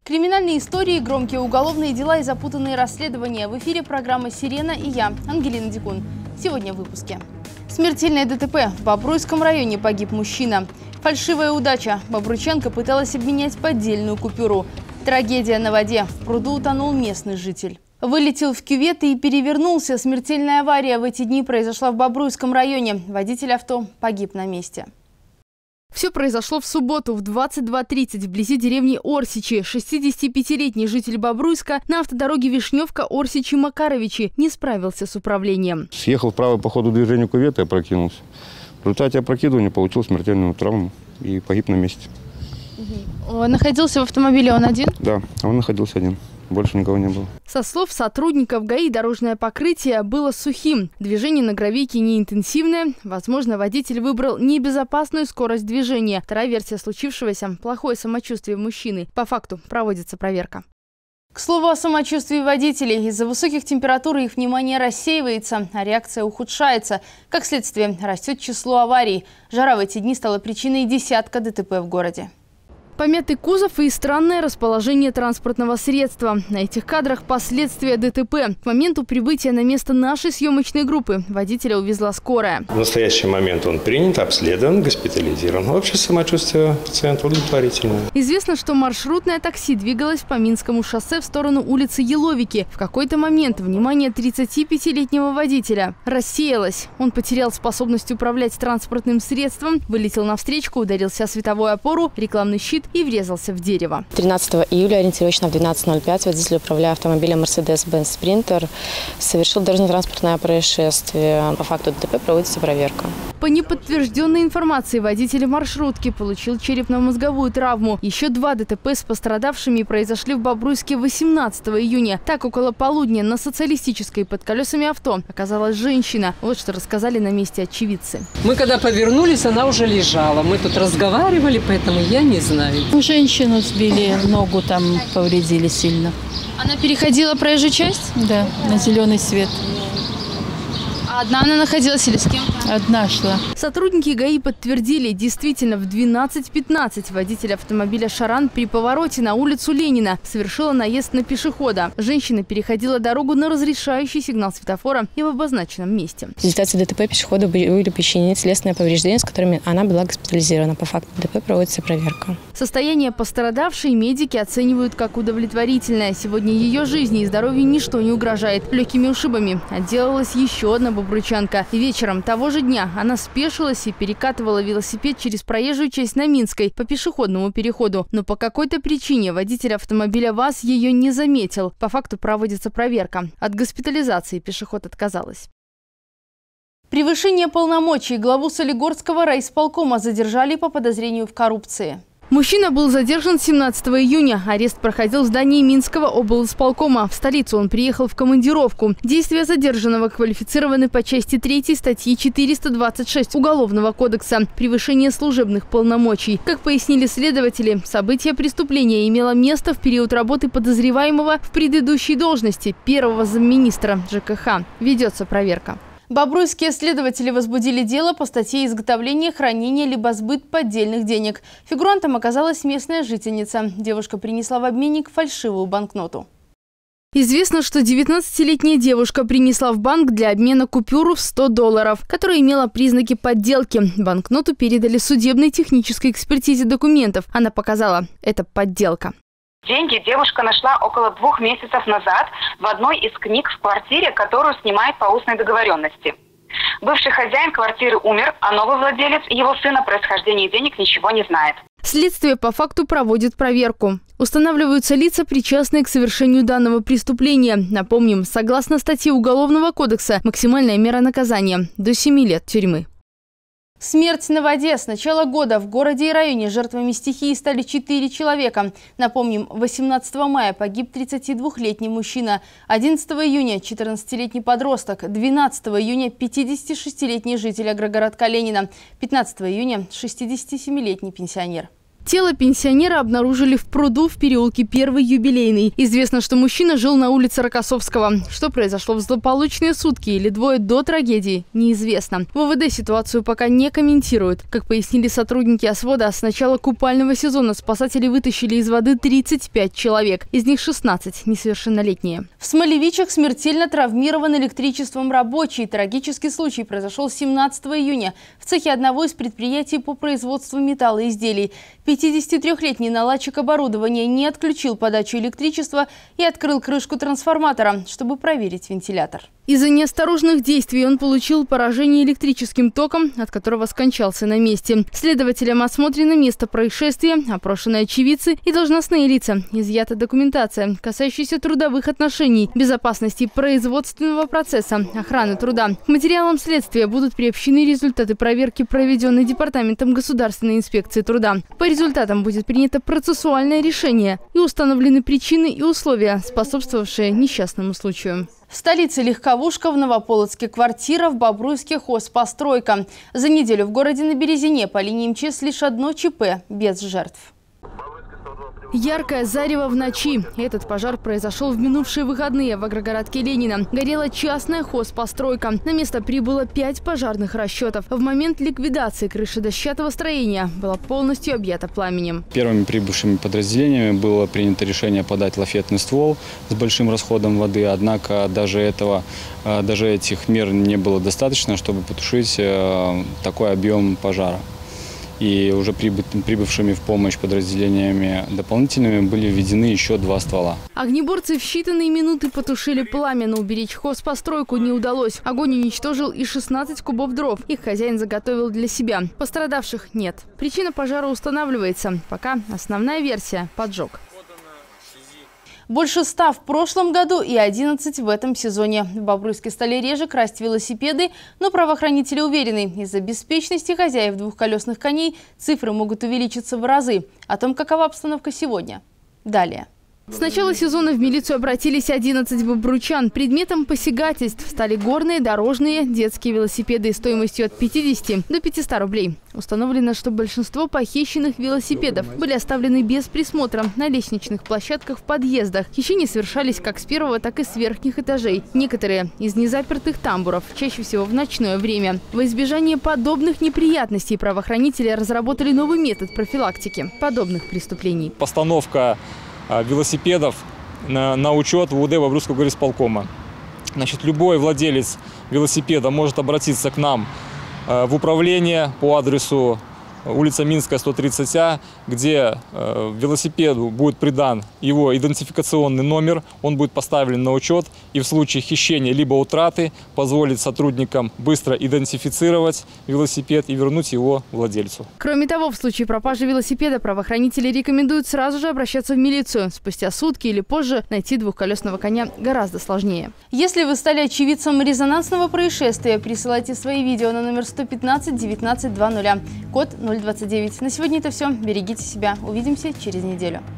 Криминальные истории, громкие уголовные дела и запутанные расследования. В эфире программа «Сирена» и я, Ангелина Дикун. Сегодня в выпуске. Смертельное ДТП. В Бобруйском районе погиб мужчина. Фальшивая удача. Бобруйчанка пыталась обменять поддельную купюру. Трагедия на воде. В пруду утонул местный житель. Вылетел в кювет и перевернулся. Смертельная авария в эти дни произошла в Бобруйском районе. Водитель авто погиб на месте. Все произошло в субботу в 22:30 вблизи деревни Орсичи. 65-летний житель Бобруйска на автодороге Вишневка-Орсичи-Макаровичи не справился с управлением. Съехал вправо по ходу движения кювета и опрокинулся. В результате опрокидывания получил смертельную травму и погиб на месте. Находился в автомобиле он один? Да, он находился один. Больше никого не было. Со слов сотрудников ГАИ, дорожное покрытие было сухим. Движение на гравийке неинтенсивное. Возможно, водитель выбрал небезопасную скорость движения. Вторая версия случившегося – плохое самочувствие мужчины. По факту проводится проверка. К слову о самочувствии водителей. Из-за высоких температур их внимание рассеивается, а реакция ухудшается. Как следствие, растет число аварий. Жара в эти дни стала причиной десятка ДТП в городе. Помятый кузов и странное расположение транспортного средства. На этих кадрах последствия ДТП. К моменту прибытия на место нашей съемочной группы водителя увезла скорая. В настоящий момент он принят, обследован, госпитализирован. Общее самочувствие пациента удовлетворительное. Известно, что маршрутное такси двигалось по Минскому шоссе в сторону улицы Еловики. В какой-то момент внимание 35-летнего водителя рассеялось. Он потерял способность управлять транспортным средством, вылетел на встречку, ударился о световую опору, рекламный щит и врезался в дерево. 13 июля ориентировочно в 12:05 водитель, управляя автомобилем Mercedes-Benz Sprinter, совершил дорожно-транспортное происшествие. По факту ДТП проводится проверка. По неподтвержденной информации, водитель маршрутки получил черепно-мозговую травму. Еще 2 ДТП с пострадавшими произошли в Бобруйске 18 июня. Так, около полудня на Социалистической под колесами авто оказалась женщина. Вот что рассказали на месте очевидцы. Мы когда повернулись, она уже лежала. Мы тут разговаривали, поэтому я не знаю. Женщину сбили, ногу там повредили сильно. Она переходила проезжую часть? Да, на зеленый свет. А одна она находилась или с кем? Одна шла. Сотрудники ГАИ подтвердили, действительно, в 12:15 водитель автомобиля «Шаран» при повороте на улицу Ленина совершила наезд на пешехода. Женщина переходила дорогу на разрешающий сигнал светофора и в обозначенном месте. В результате ДТП пешеходу были причинены телесные повреждения, с которыми она была госпитализирована. По факту ДТП проводится проверка. Состояние пострадавшей медики оценивают как удовлетворительное. Сегодня ее жизни и здоровью ничто не угрожает. Легкими ушибами отделалась еще одна бобруйчанка. Вечером того же дня она спешилась и перекатывала велосипед через проезжую часть на Минской по пешеходному переходу. Но по какой-то причине водитель автомобиля ВАЗ ее не заметил. По факту проводится проверка. От госпитализации пешеход отказалась. Превышение полномочий. Главу Солигорского райисполкома задержали по подозрению в коррупции. Мужчина был задержан 17 июня. Арест проходил в здании Минского облисполкома. В столицу он приехал в командировку. Действия задержанного квалифицированы по части 3 статьи 426 Уголовного кодекса «Превышение служебных полномочий». Как пояснили следователи, событие преступления имело место в период работы подозреваемого в предыдущей должности первого замминистра ЖКХ. Ведется проверка. Бобруйские следователи возбудили дело по статье «Изготовление, хранение либо сбыт поддельных денег». Фигурантом оказалась местная жительница. Девушка принесла в обменник фальшивую банкноту. Известно, что 19-летняя девушка принесла в банк для обмена купюру в $100, которая имела признаки подделки. Банкноту передали судебной технической экспертизе документов. Она показала – это подделка. Деньги девушка нашла около 2 месяцев назад в одной из книг в квартире, которую снимает по устной договоренности. Бывший хозяин квартиры умер, а новый владелец, его сын, о происхождении денег ничего не знает. Следствие по факту проводит проверку. Устанавливаются лица, причастные к совершению данного преступления. Напомним, согласно статье Уголовного кодекса, максимальная мера наказания – до 7 лет тюрьмы. Смерть на воде. С начала года в городе и районе жертвами стихии стали 4 человека. Напомним, 18 мая погиб 32-летний мужчина, 11 июня 14-летний подросток, 12 июня 56-летний житель агрогородка Ленина, 15 июня 67-летний пенсионер. Тело пенсионера обнаружили в пруду в переулке 1 Юбилейный. Известно, что мужчина жил на улице Рокоссовского. Что произошло в злополучные сутки или двое до трагедии, неизвестно. В ОВД ситуацию пока не комментируют. Как пояснили сотрудники ОСВОДа, с начала купального сезона спасатели вытащили из воды 35 человек. Из них 16 несовершеннолетние. В Смолевичах смертельно травмирован электричеством рабочий. Трагический случай произошел 17 июня в цехе одного из предприятий по производству металлоизделий. 53-летний наладчик оборудования не отключил подачу электричества и открыл крышку трансформатора, чтобы проверить вентилятор. Из-за неосторожных действий он получил поражение электрическим током, от которого скончался на месте. Следователям осмотрено место происшествия, опрошены очевидцы и должностные лица. Изъята документация, касающаяся трудовых отношений, безопасности производственного процесса, охраны труда. К материалам следствия будут приобщены результаты проверки, проведенной Департаментом государственной инспекции труда. По результатам будет принято процессуальное решение и установлены причины и условия, способствовавшие несчастному случаю. В столице легковушка, в Новополоцке квартира, в Бобруйске хозпостройка. За неделю в городе на Березине по линии МЧС лишь одно ЧП без жертв. Яркое зарево в ночи. Этот пожар произошел в минувшие выходные в агрогородке Ленина. Горела частная хозпостройка. На место прибыло 5 пожарных расчетов. В момент ликвидации крыша дощатого строения была полностью объята пламенем. Первыми прибывшими подразделениями было принято решение подать лафетный ствол с большим расходом воды. Однако даже этих мер не было достаточно, чтобы потушить такой объем пожара. И уже прибывшими в помощь подразделениями дополнительными были введены еще 2 ствола. Огнеборцы в считанные минуты потушили пламя, но уберечь хозпостройку не удалось. Огонь уничтожил и 16 кубов дров. Их хозяин заготовил для себя. Пострадавших нет. Причина пожара устанавливается. Пока основная версия – поджог. Больше 100 в прошлом году и 11 в этом сезоне. В Бобруйске стали реже красть велосипеды, но правоохранители уверены, из-за беспечности хозяев двухколесных коней цифры могут увеличиться в разы. О том, какова обстановка сегодня. Далее. С начала сезона в милицию обратились 11 бобручан. Предметом посягательств стали горные, дорожные, детские велосипеды стоимостью от 50 до 500 рублей. Установлено, что большинство похищенных велосипедов были оставлены без присмотра на лестничных площадках в подъездах. Хищения совершались как с первого, так и с верхних этажей. Некоторые из незапертых тамбуров, чаще всего в ночное время. Во избежание подобных неприятностей правоохранители разработали новый метод профилактики подобных преступлений. Постановка велосипедов на учет в УВД Бобруйского горисполкома. Значит, любой владелец велосипеда может обратиться к нам в управление по адресу улица Минская, 130А, где велосипеду будет придан его идентификационный номер, он будет поставлен на учет и в случае хищения либо утраты позволит сотрудникам быстро идентифицировать велосипед и вернуть его владельцу. Кроме того, в случае пропажи велосипеда правоохранители рекомендуют сразу же обращаться в милицию. Спустя сутки или позже найти двухколесного коня гораздо сложнее. Если вы стали очевидцем резонансного происшествия, присылайте свои видео на номер 115 19 00, код 029. На сегодня это все. Берегите себя. Увидимся через неделю.